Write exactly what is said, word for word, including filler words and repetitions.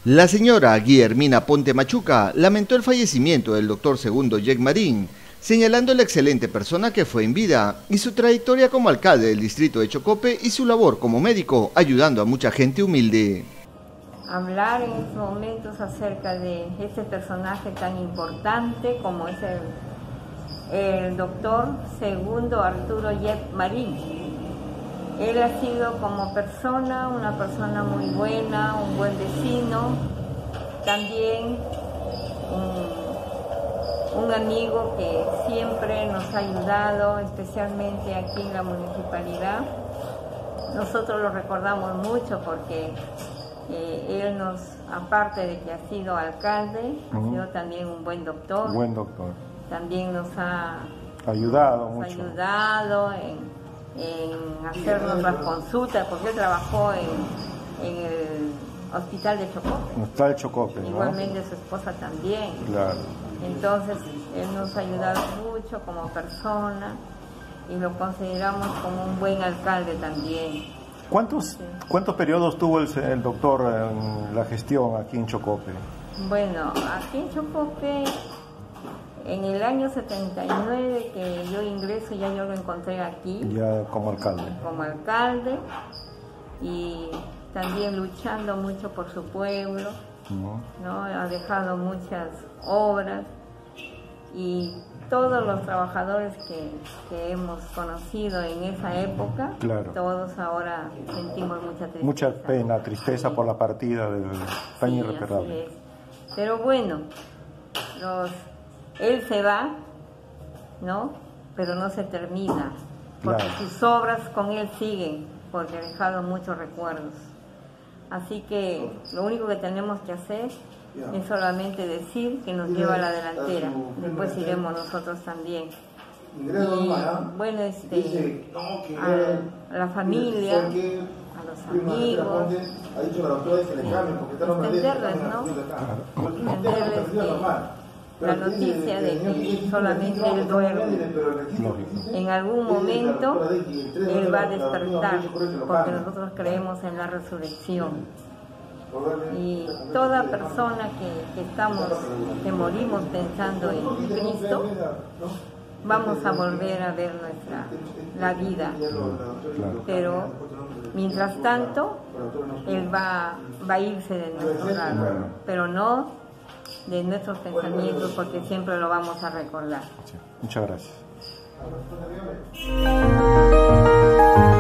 La señora Guillermina Ponte Machuca lamentó el fallecimiento del doctor Segundo Yek Marín, señalando la excelente persona que fue en vida y su trayectoria como alcalde del distrito de Chocope y su labor como médico, ayudando a mucha gente humilde. Hablar en estos momentos acerca de este personaje tan importante como es el, el doctor Segundo Arturo Yek Marín. Él ha sido como persona, una persona muy buena, un buen vecino, también un, un amigo que siempre nos ha ayudado, especialmente aquí en la municipalidad. Nosotros lo recordamos mucho porque eh, él nos, aparte de que ha sido alcalde, uh-huh. ha sido también un buen doctor. Buen doctor. También nos ha ayudado, nos mucho. Ha ayudado en... en hacernos las consultas, porque él trabajó en, en el hospital de Chocope. Hospital de Chocope, ¿no? Igualmente su esposa también. Claro. Entonces, él nos ha ayudado mucho como persona y lo consideramos como un buen alcalde también. ¿Cuántos, sí. ¿cuántos periodos tuvo el, el doctor en la gestión aquí en Chocope? Bueno, aquí en Chocope, en el año setenta y nueve que yo ingreso, ya yo lo encontré aquí. Ya como alcalde. Como alcalde y también luchando mucho por su pueblo, uh-huh. ¿no? Ha dejado muchas obras y todos los trabajadores que, que hemos conocido en esa época, claro. todos ahora sentimos mucha tristeza. Mucha pena, tristeza sí. por la partida del tan sí, irreparable. Pero bueno, los... él se va, ¿no? Pero no se termina, porque claro. sus obras con él siguen, porque ha dejado muchos recuerdos. Así que lo único que tenemos que hacer es solamente decir que nos lleva a la delantera, después iremos nosotros también. Y bueno, este, a la familia, a los amigos, entenderles, ¿no? Entenderles que la noticia de que solamente él duerme. En algún momento él va a despertar, porque nosotros creemos en la resurrección. Y toda persona que, que estamos, que morimos pensando en Cristo, vamos a volver a ver nuestra la vida. Pero mientras tanto, él va, va a irse de nuestro lado, pero no de nuestros pensamientos, porque siempre lo vamos a recordar. Muchas gracias.